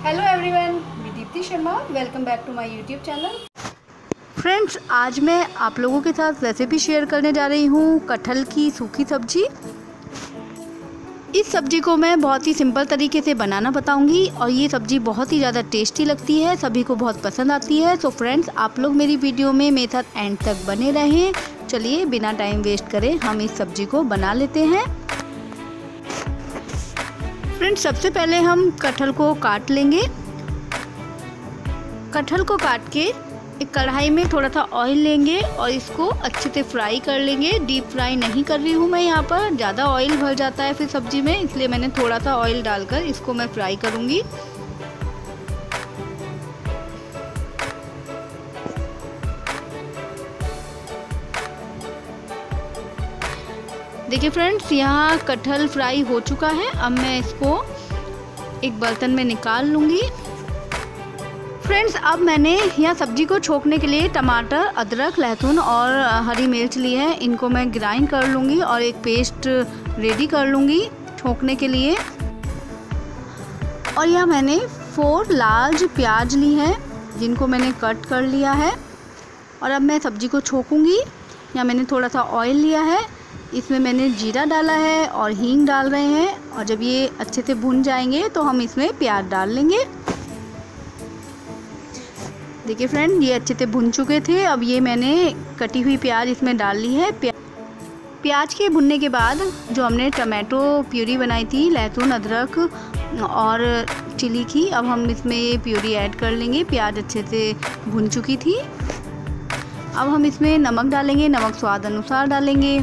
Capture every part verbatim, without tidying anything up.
Hello everyone, मैं Deepti Sharma. Welcome back to my YouTube channel. Friends, आज मैं आप लोगों के साथ रेसिपी शेयर करने जा रही हूँ कटहल की सूखी सब्जी। इस सब्जी को मैं बहुत ही सिंपल तरीके से बनाना बताऊंगी और ये सब्जी बहुत ही ज़्यादा टेस्टी लगती है, सभी को बहुत पसंद आती है। तो फ्रेंड्स, आप लोग मेरी वीडियो में मेरे साथ एंड तक बने रहें। चलिए बिना टाइम वेस्ट करे हम इस सब्जी को बना लेते हैं। फ्रेंड्स, सबसे पहले हम कटहल को काट लेंगे। कटहल को काट के एक कढ़ाई में थोड़ा सा ऑयल लेंगे और इसको अच्छे से फ्राई कर लेंगे। डीप फ्राई नहीं कर रही हूँ मैं यहाँ पर, ज़्यादा ऑयल भर जाता है फिर सब्जी में, इसलिए मैंने थोड़ा सा ऑयल डालकर इसको मैं फ्राई करूँगी। देखिए फ्रेंड्स, यहाँ कटहल फ्राई हो चुका है। अब मैं इसको एक बर्तन में निकाल लूँगी। फ्रेंड्स, अब मैंने यहाँ सब्जी को छोंकने के लिए टमाटर, अदरक, लहसुन और हरी मिर्च ली है। इनको मैं ग्राइंड कर लूँगी और एक पेस्ट रेडी कर लूँगी छोंकने के लिए। और यहाँ मैंने फोर लार्ज प्याज ली है जिनको मैंने कट कर लिया है। और अब मैं सब्जी को छोंकूँगी। यहाँ मैंने थोड़ा सा ऑयल लिया है, इसमें मैंने जीरा डाला है और हींग डाल रहे हैं। और जब ये अच्छे से भुन जाएंगे तो हम इसमें प्याज डाल लेंगे। देखिए फ्रेंड, ये अच्छे से भुन चुके थे। अब ये मैंने कटी हुई प्याज इसमें डाल ली है। प्या, प्याज के भुनने के बाद जो हमने टमाटो प्यूरी बनाई थी, लहसुन, अदरक और चिली की, अब हम इसमें ये प्यूरी ऐड कर लेंगे। प्याज अच्छे से भुन चुकी थी। अब हम इसमें नमक डालेंगे, नमक स्वाद अनुसार डालेंगे।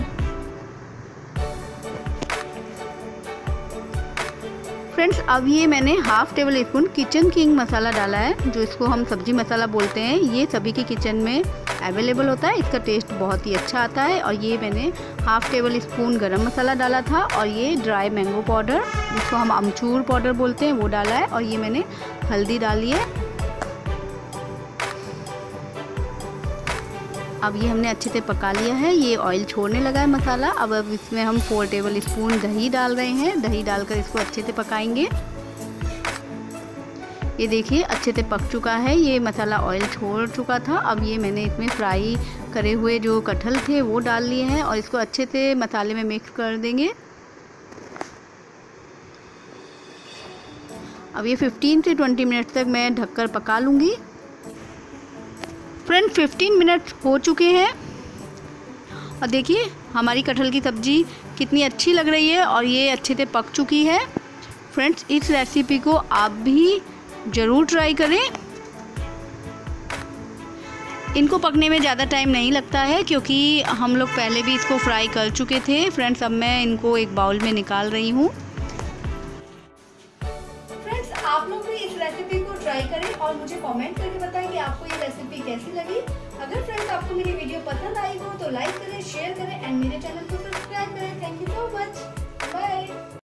फ्रेंड्स, अब ये मैंने half tablespoon kitchen king masala डाला है, जो इसको हम सब्जी मसाला बोलते हैं। ये सभी के किचन में अवेलेबल होता है, इसका टेस्ट बहुत ही अच्छा आता है। और ये मैंने हाफ़ टेबल स्पून गरम मसाला डाला था और ये ड्राई मैंगो पाउडर, जिसको हम अमचूर पाउडर बोलते हैं, वो डाला है। और ये मैंने हल्दी डाली है। अब ये हमने अच्छे से पका लिया है, ये ऑयल छोड़ने लगा है मसाला। अब अब इसमें हम फोर टेबल स्पून दही डाल रहे हैं। दही डालकर इसको अच्छे से पकाएंगे। ये देखिए अच्छे से पक चुका है, ये मसाला ऑयल छोड़ चुका था। अब ये मैंने इसमें फ्राई करे हुए जो कटहल थे वो डाल लिए हैं और इसको अच्छे से मसाले में मिक्स कर देंगे। अब ये फिफ्टीन से ट्वेंटी मिनट तक मैं ढककर पका लूँगी। फ्रेंड, फिफ्टीन मिनट हो चुके हैं और देखिए हमारी कटहल की सब्ज़ी कितनी अच्छी लग रही है और ये अच्छे से पक चुकी है। फ्रेंड्स, इस रेसिपी को आप भी ज़रूर ट्राई करें। इनको पकने में ज़्यादा टाइम नहीं लगता है क्योंकि हम लोग पहले भी इसको फ्राई कर चुके थे। फ्रेंड्स, अब मैं इनको एक बाउल में निकाल रही हूँ। आप लोग भी इस रेसिपी को ट्राई करें और मुझे कमेंट करके बताएं कि आपको ये रेसिपी कैसी लगी। अगर फ्रेंड्स आपको मेरी वीडियो पसंद आई हो तो लाइक करें, शेयर करें एंड मेरे चैनल को सब्सक्राइब करें। Thank you so much. Bye.